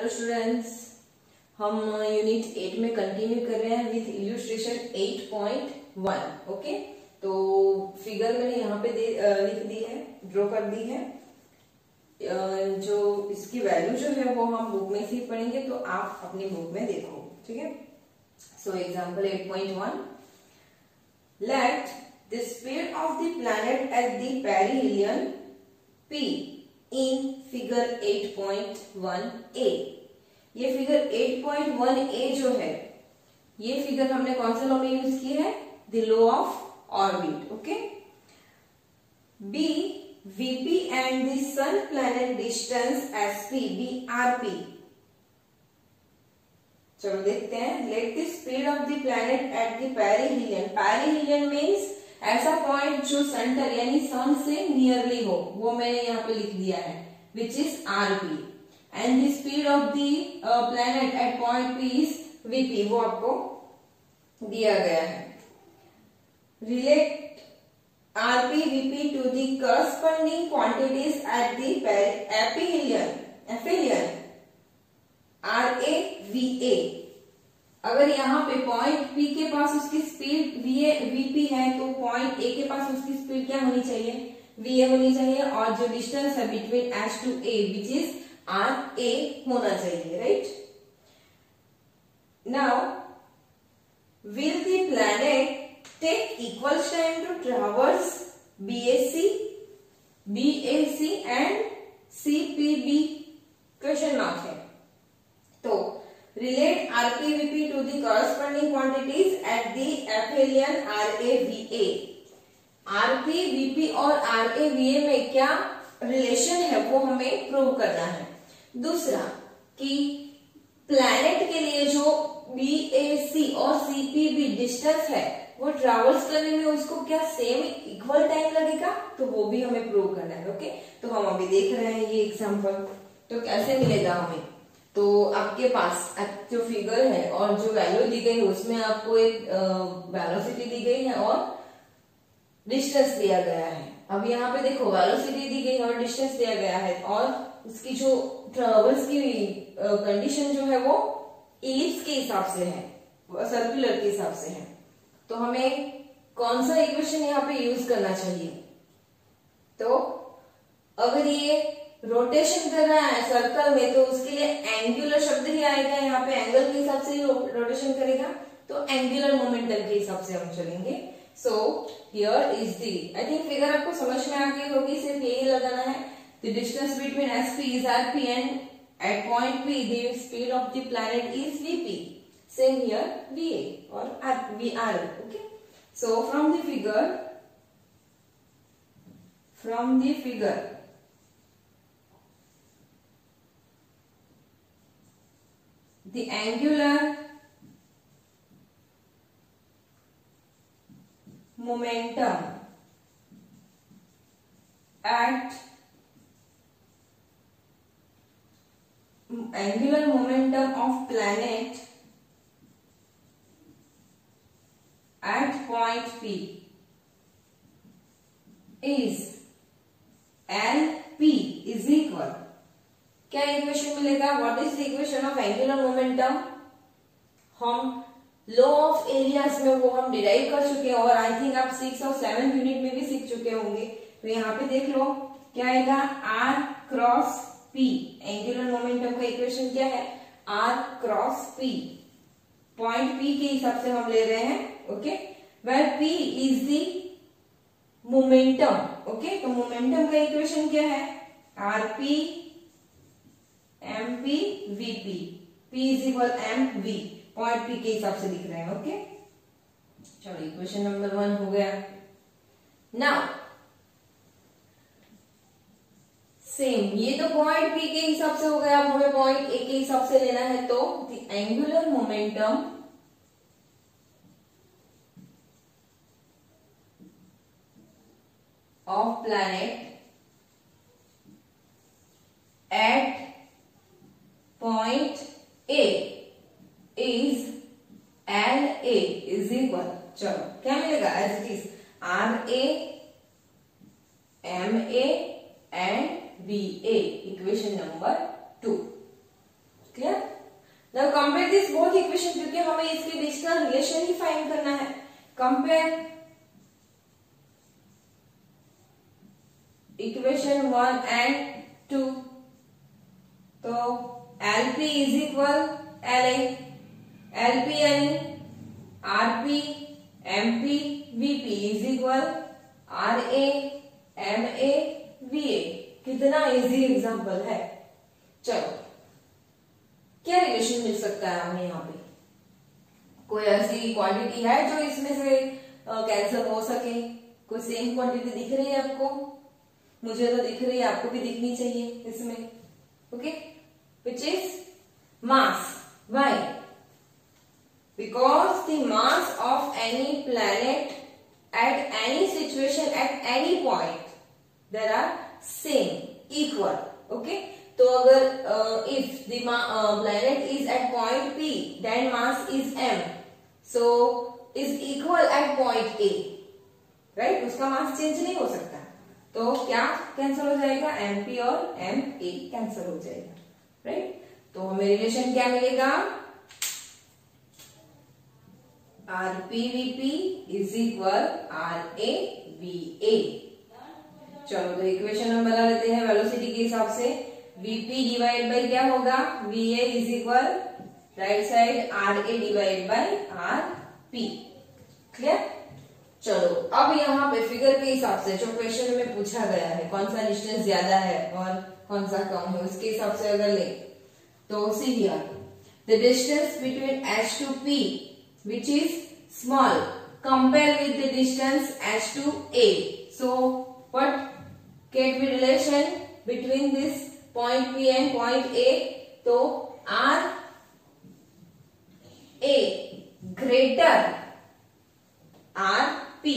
Hello students, हम unit 8 में continue कर रहे हैं विथ इल्यूस्ट्रेशन 8.1। ओके, तो फिगर मैंने यहाँ पे लिख दी है, ड्रॉ कर दी है। जो इसकी वैल्यू जो है वो हम बुक में से पढ़ेंगे, तो आप अपनी बुक में देखो। ठीक है, so example 8.1, let the speed of the planet at the perihelion P in figure 8.1a। ये फिगर 8.1a जो है, ये फिगर हमने कौन सा लॉ में यूज की है? The law of orbit. Okay, B VP and the sun planet distance SP BRP। चलो देखते हैं। Let the speed of the planet at the perihelion. Perihelion means ऐसा पॉइंट जो सेंटर यानी सन से नियरली हो, वो मैंने यहाँ पे लिख दिया है, which is RP। And the speed of the planet at point P is VP, वो आपको दिया गया है। Relate RP VP to the corresponding quantities at the aphelion RA VA। अगर यहाँ पे पॉइंट P के पास उसकी स्पीड VP है, तो पॉइंट A के पास उसकी स्पीड क्या होनी चाहिए? VA होनी चाहिए, और जो डिस्टेंस है between H to A which is RA होना चाहिए। Right, now will the planet take equal time to traverse BAC and CPB? Question mark है। तो relate RP VP to the corresponding quantities at the aphelion RA VA। RP VP और RA VA में क्या relation है वो हमें prove करना है। दूसरा कि प्लैनेट के लिए जो BAC और CPB डिस्टेंस है, वो ट्रैवल्स करने में उसको क्या सेम इक्वल टाइम लगेगा, तो वो भी हमें प्रूव करना है। ओके, तो हम अभी देख रहे हैं ये एग्जांपल। तो कैसे मिलेगा हमें? तो आपके पास जो फिगर है और जो वैल्यू दी गई है, उसमें आपको एक वेलोसिटी दी गई है और डिस्टेंस दिया गया है। अब यहाँ पे देखो, वेलोसिटी दी गई है और डिस्टेंस दिया गया है, और उसकी जो ट्रैवर्स की कंडीशन जो है वो इलिप्स के हिसाब से है, सर्कुलर के हिसाब से है। तो हमें कौन सा इक्वेशन यहाँ पे यूज करना चाहिए? तो अगर ये रोटेशन कर रहा है सर्कल में, तो उसके लिए एंगुलर शब्द ही आएगा। यहाँ पे एंगल के हिसाब से रोटेशन करेगा, तो एंगुलर मोमेंटम के हिसाब से हम चलेंगे। So here is the, I think figure आपको समझ में आ गई होगी, सिर्फ यही लगाना है। The distance between SP is RP and at point P the speed of the planet is VP। Same here VA और VR। Okay, so from the figure the angular momentum of planet at point P is LP is equal, क्या equation मिलेगा? What is the equation of angular momentum? हम law of areas में वो हम derive कर चुके हैं, और आई थिंक आप 6 और 7 यूनिट में भी सीख चुके होंगे। तो यहाँ पे देख लो क्या आएगा, R cross P। Angular momentum का इक्वेशन क्या है? R cross P। Point P के हिसाब से हम ले रहे हैं। Okay, where P is the momentum. Okay, तो मोमेंटम का इक्वेशन क्या है? RP MP VP, P is equal MV, point P के हिसाब से लिख रहे हैं। ओके, चलो इक्वेशन नंबर 1 हो गया। नाउ सेम, ये तो पॉइंट P के हिसाब से हो गया, अब हमें पॉइंट A के हिसाब से लेना है। तो the angular momentum of planet at point A is LA is equal, चलो क्या मिलेगा? As it is RA MA and BA, equation number 2। Clear? Now compare this both equation, क्योंकि हमें इसके बीच का रिलेशन ही फाइंड करना है. Compare equation 1 and 2. तो LP is equal LA, LP यानी RP MP VP is equal RA MA VA. कितना easy example है. चलो, क्या रिलेशन मिल सकता है हमें यहाँ पे? कोई ऐसी क्वांटिटी है जो इसमें से कैंसिल हो सके? कोई सेम क्वांटिटी दिख रही है आपको? मुझे तो दिख रही है, आपको भी दिखनी चाहिए इसमें. Okay, which is mass. Why? Because the mass of any planet at any situation at any point there are same, equal. Okay, तो अगर if the planet is at point P, then mass is m, so is equal at point A, right? उसका mass change नहीं हो सकता. तो क्या cancel हो जाएगा? MP और MA कैंसिल हो जाएगा, राइट? तो हमें रिलेशन क्या मिलेगा? RPVP is equal RAVA. चलो, तो इक्वेशन हम बना लेते हैं वेलोसिटी के हिसाब से. VP डिवाइड बाई क्या होगा? VA is equal right side RA divide by RP. Clear? चलो, अब यहाँ पे फिगर के हिसाब से जो क्वेश्चन में पूछा गया है, कौन सा डिस्टेंस ज्यादा है और कौन सा कम है, उसके हिसाब से अगर ले तो see here the distance between H to P which is small compare with the distance H to A. So what can be relation between this point P and point A? तो R A greater RP.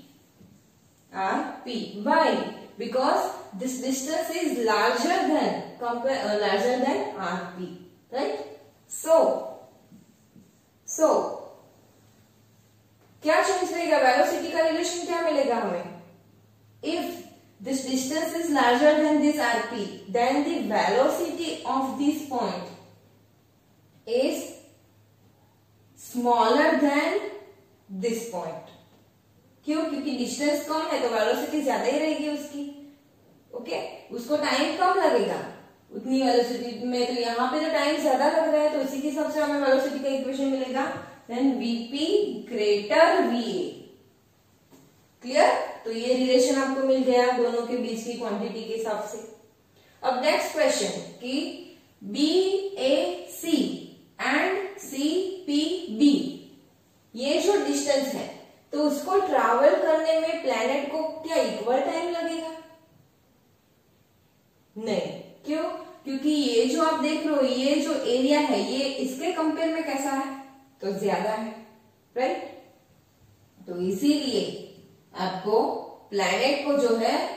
Why? Because this distance is larger than RP, right? So क्या change रहेगा? Velocity का relation क्या मिलेगा हमें? If this distance is larger than this RP, then the velocity of this point is smaller than this point. क्यों? क्योंकि distance कम है तो वेलोसिटी ज्यादा ही रहेगी उसकी. ओके, उसको टाइम कम लगेगा उतनी वेलोसिटी में. तो यहाँ पे जो टाइम ज्यादा लग रहा है तो उसी के हिसाब से हमें वेलोसिटी का इक्वेशन मिलेगा. Then VP greater VA. Clear? तो ये रिलेशन आपको मिल गया दोनों के बीच की क्वांटिटी के हिसाब से. अब नेक्स्ट क्वेश्चन कि BAC एंड CPB, ये जो डिस्टेंस है तो उसको ट्रैवल करने में प्लैनेट को क्या इक्वल टाइम लगेगा? नहीं. क्यों? क्योंकि ये जो आप देख रहे हो, ये जो एरिया है ये इसके कंपेयर में कैसा है? तो ज्यादा है, राइट? तो इसीलिए आपको प्लैनेट को जो है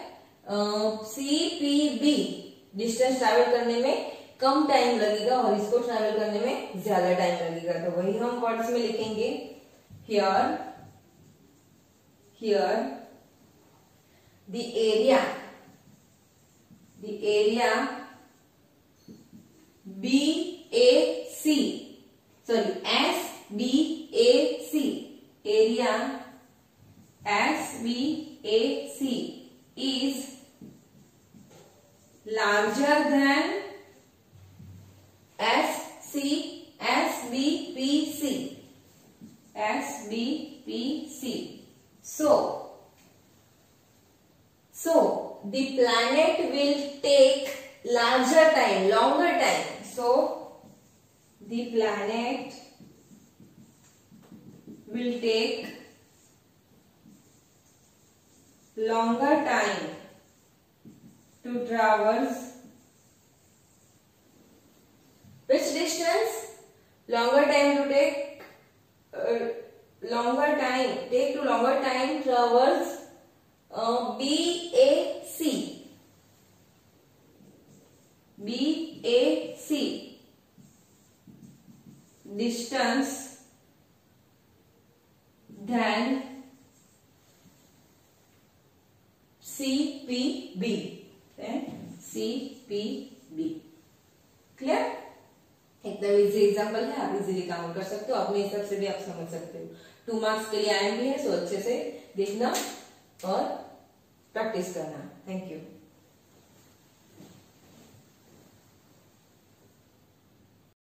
CPB डिस्टेंस ट्रैवल करने में कम टाइम लगेगा और इसको ट्रैवल करने में ज्यादा टाइम लगेगा. तो वही हम वर्ड्स में लिखेंगे. Here the area SBAC is larger than SBPC. So the planet will take longer time. So the planet will take longer time to traverse which distance? Longer time to traverse BAC distance than CPB. Clear? एकदम easy example है, आप easily count कर सकते हो, अपने हिसाब से भी आप समझ सकते हो। 2 मार्क्स के लिए आईएमपी है, सो अच्छे से देखना और प्रैक्टिस करना। Thank you.